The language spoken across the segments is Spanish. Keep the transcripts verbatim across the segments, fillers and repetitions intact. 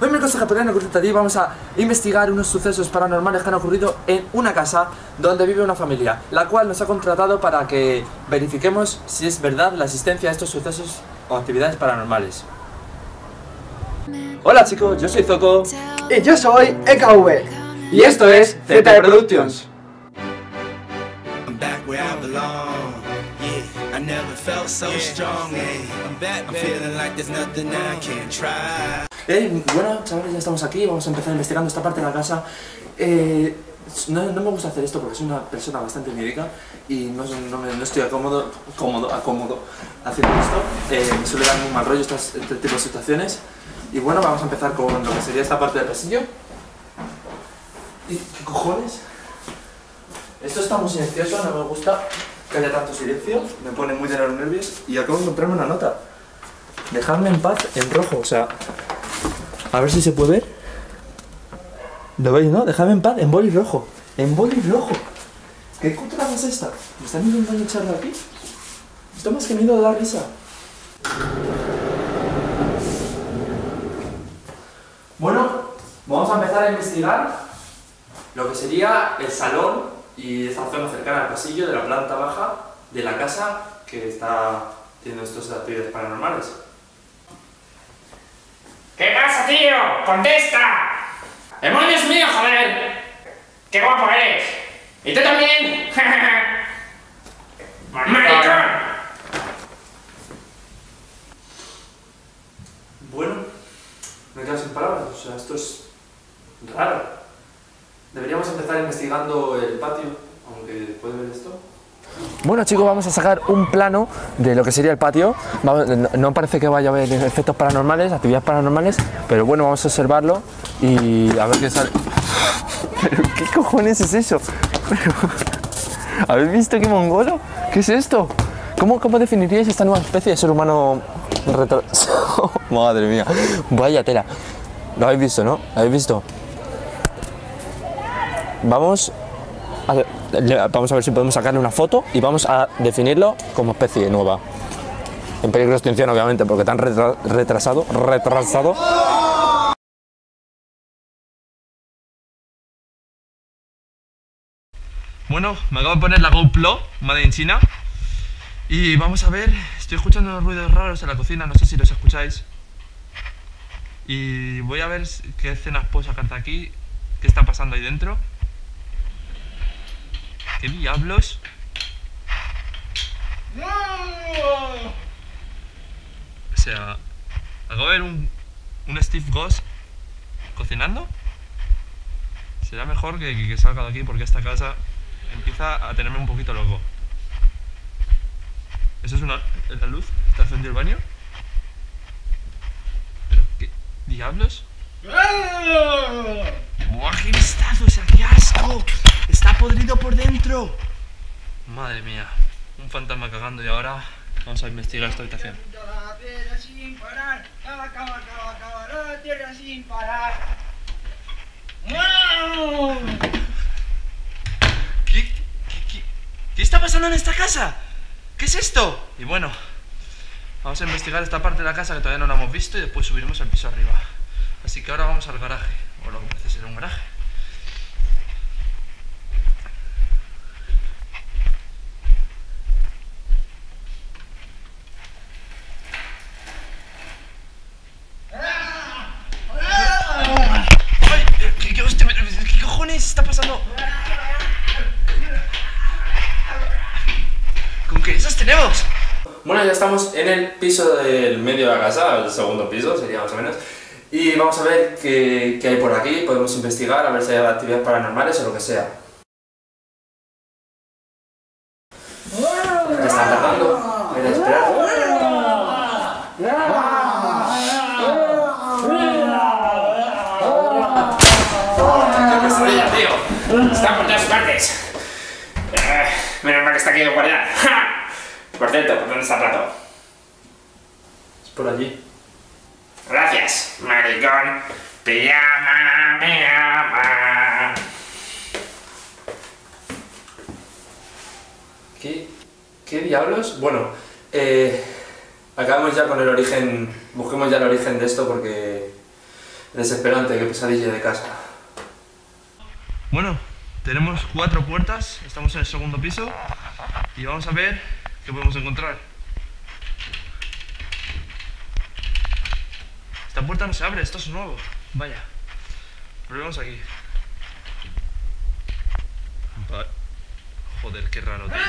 Hoy en el consejo japonés en vamos a investigar unos sucesos paranormales que han ocurrido en una casa donde vive una familia, la cual nos ha contratado para que verifiquemos si es verdad la existencia de estos sucesos o actividades paranormales. Hola chicos, yo soy Zoco y yo soy E K V y esto es Z D Productions. Eh, bueno, chavales, ya estamos aquí, vamos a empezar investigando esta parte de la casa. Eh, no, no me gusta hacer esto porque soy una persona bastante mídica y no, no, me, no estoy acómodo, cómodo, acómodo haciendo esto. Eh, me suele dar muy mal rollo estas, este tipo de situaciones. Y bueno, vamos a empezar con lo que sería esta parte del pasillo. ¿Y qué cojones? Esto está muy silencioso, no me gusta que haya tanto silencio, me pone muy de los nervios y acabo de encontrarme una nota. Dejadme en paz en rojo, o sea... A ver si se puede ver. ¿Lo veis, no? Dejadme en paz en boli rojo. En boli rojo. ¿Qué cultura es esta? ¿Me están intentando echar de aquí? Esto más que miedo de dar risa. Bueno, vamos a empezar a investigar lo que sería el salón y esta zona cercana al pasillo de la planta baja de la casa que está teniendo estas actividades paranormales. ¿Qué pasa, tío? ¡Contesta! ¡Demonios míos, joder! ¡Qué guapo eres! ¿Y tú también? ¡Maricón! Bueno, me quedo sin palabras, o sea, esto es raro. Deberíamos empezar investigando el patio, aunque puede ver esto. Bueno chicos, vamos a sacar un plano de lo que sería el patio. Vamos, no, no parece que vaya a haber efectos paranormales, actividades paranormales, pero bueno, vamos a observarlo y a ver qué sale. ¿Pero qué cojones es eso? Pero, ¿habéis visto qué mongolo? ¿Qué es esto? ¿Cómo, cómo definiríais esta nueva especie de ser humano retrasado? Madre mía, vaya tela. ¿Lo habéis visto, no? ¿Lo habéis visto? Vamos a, vamos a ver si podemos sacarle una foto y vamos a definirlo como especie nueva. En peligro de extinción, obviamente, porque tan retra, retrasado, retrasado. Bueno, me acabo de poner la GoPro, Made in China. Y vamos a ver, estoy escuchando unos ruidos raros en la cocina, no sé si los escucháis. Y voy a ver qué escenas puedo sacar de aquí, qué está pasando ahí dentro. ¿Qué diablos? O sea, acabo de ver un, un Steve Ghost cocinando. Será mejor que, que, que salga de aquí porque esta casa empieza a tenerme un poquito loco. ¿Eso es una es la luz? ¿Está encendido el baño? ¿Pero qué diablos? ¡Buah, qué vistazo! O sea, ¡qué asco! ¡Está podrido por dentro! Madre mía, un fantasma cagando y ahora vamos a investigar esta habitación. ¿Qué, qué, qué, ¿Qué está pasando en esta casa? ¿Qué es esto? Y bueno, vamos a investigar esta parte de la casa que todavía no la hemos visto y después subiremos al piso arriba. Así que ahora vamos al garaje, o lo que parece ser un garaje. ¡Ay! ¿Qué, qué, hostia, ¿qué cojones está pasando? ¿Con qué esas tenemos? Bueno, ya estamos en el piso del medio de la casa, el segundo piso sería más o menos. Y vamos a ver qué, qué hay por aquí, podemos investigar, a ver si hay actividades paranormales o lo que sea. Me están tardando, voy a esperar. ¡Qué pesadilla, tío! ¡Está por todas partes! Eh, menos mal que está aquí el guardián. ¡Ja! Por cierto, ¿por dónde está el plato? Es por allí. Gracias, maricón. Te llama, me llama. ¿Qué, qué diablos? Bueno, eh, acabamos ya con el origen, busquemos ya el origen de esto porque Desesperante, qué pesadilla de casa. Bueno, tenemos cuatro puertas, estamos en el segundo piso y vamos a ver qué podemos encontrar. Esta puerta no se abre, esto es nuevo. Vaya. Probemos aquí. Va. Joder, qué raro, tío.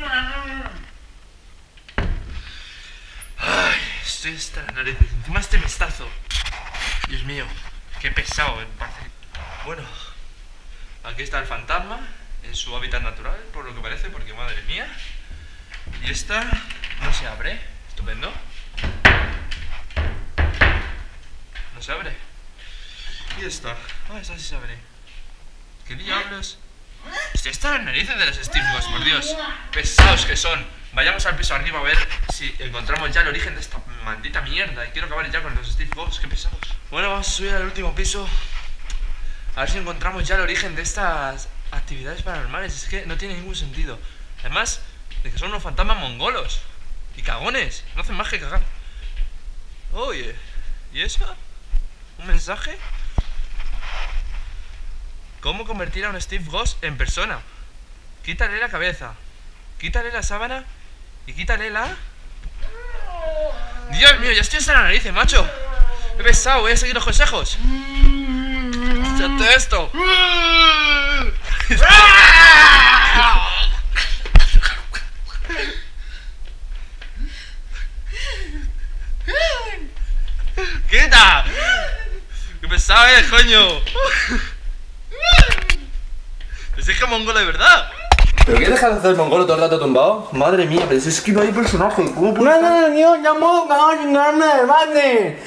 Ay, estoy hasta la nariz. Encima este mestazo. Dios mío, qué pesado me parece. Bueno, aquí está el fantasma en su hábitat natural, por lo que parece, porque madre mía. Y esta no se abre. Estupendo. No se abre. Y esta. Ah, esta sí se abre. ¿Qué diablos? Estoy hasta las narices de los Steve Ghost, por Dios. Pesados que son. Vayamos al piso arriba a ver si encontramos ya el origen de esta maldita mierda. Y quiero acabar ya con los Steve Ghost, qué pesados. Bueno, vamos a subir al último piso. A ver si encontramos ya el origen de estas actividades paranormales. Es que no tiene ningún sentido. Además, de que son unos fantasmas mongolos. Y cagones. No hacen más que cagar. Oye, ¿y eso? ¿Un mensaje? ¿Cómo convertir a un Steve Ghost en persona? Quítale la cabeza, quítale la sábana y quítale la... Dios mío, ya estoy hasta la nariz, macho. He pesado, voy a seguir los consejos. Quítate esto. ¡Quita! ¡Qué pesado eres, coño! Pues es que mongolo de verdad. ¿Pero qué dejas de hacer mongolo todo el rato tumbado? Madre mía, pero es que no hay personaje. ¿Cómo puede No, no, no, tío, ya puedo cagar sin caerme del bate.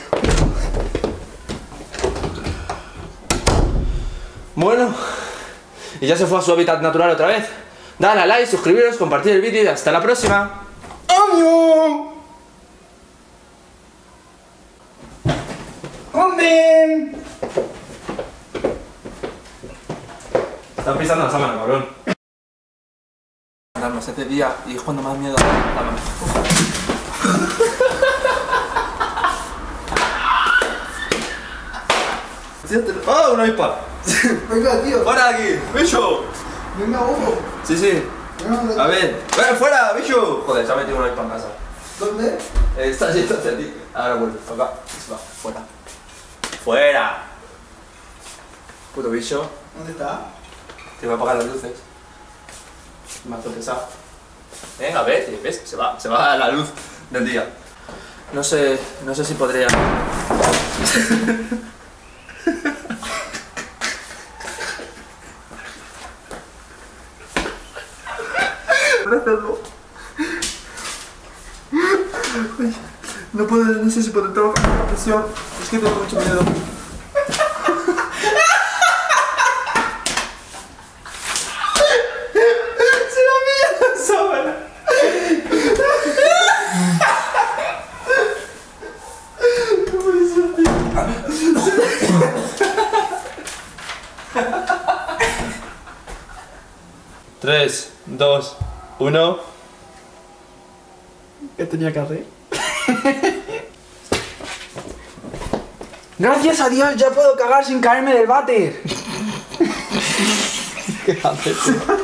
Bueno, y ya se fue a su hábitat natural otra vez. Dale a like, suscribiros, compartir el vídeo y hasta la próxima. ¡Adiós! ¡Comen! Estás pisando la sábana, cabrón. Alarma, siete días y es cuando más miedo da. ¡Oh, una avispa! Venga, tío. ¡Fuera de aquí! ¡Bicho! Venga, ojo. Sí, sí. Venga, A ver. ¡Ven, fuera, bicho! Joder, se ha metido una avispa en casa. ¿dónde? Eh, está yendo hacia ti. Ahora vuelve. Acá. Se va. Fuera. ¡Fuera! Puto bicho. ¿Dónde está? Te voy a apagar las luces. Mazo pesado. Venga, vete, ves, se va, se va la luz del día. No sé, no sé si podría. No puedo, no sé si puedo entrar bajo la presión. Es que tengo mucho miedo. tres, dos, uno. ¿Qué tenía que hacer? Gracias a Dios ya puedo cagar sin caerme del váter. ¿Qué haces?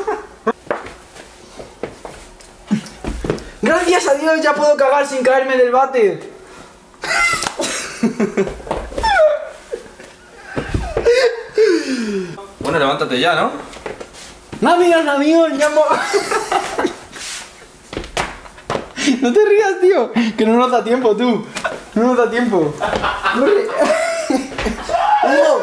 Gracias a Dios ya puedo cagar sin caerme del váter. Bueno, levántate ya, ¿no? No, amigos, amigos, ya mo... No te rías, tío, que no nos da tiempo, tú. No nos da tiempo. Corre. ¡Hugo!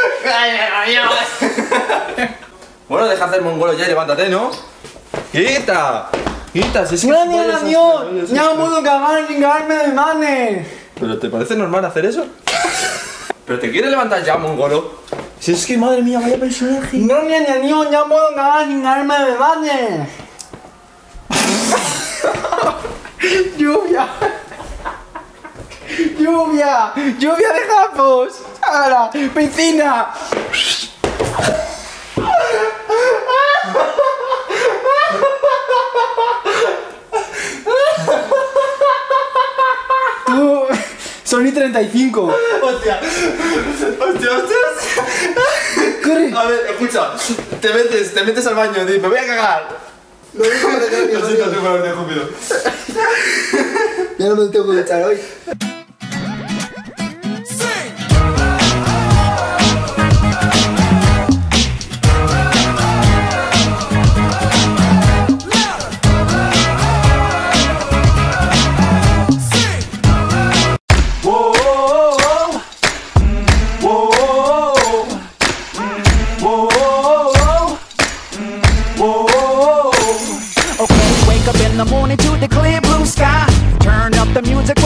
Bueno, deja hacer mongolo ya y levántate, ¿no? ¡Quita! ¡Quita! Si es que Gracias a Dios Dios, ya puedo cagar sin cagarme del váter. ¿Pero te parece normal hacer eso? ¿Pero te quieres levantar ya, mongolo? Si es que, madre mía, vaya personaje. Gracias a Dios ya puedo cagar sin cagarme del váter. Lluvia. Lluvia. Lluvia de japos. Ahora, piscina. Tú, son y treinta y cinco. Hostia. Hostia, hostia. Corre. A ver, escucha. Te metes, te metes al baño y dices, me voy a cagar. No digo que te Lo siento, tengo que haberte escupido. Ya no me tengo que echar hoy. Okay, wake up in the morning to the clear blue sky. Turn up the music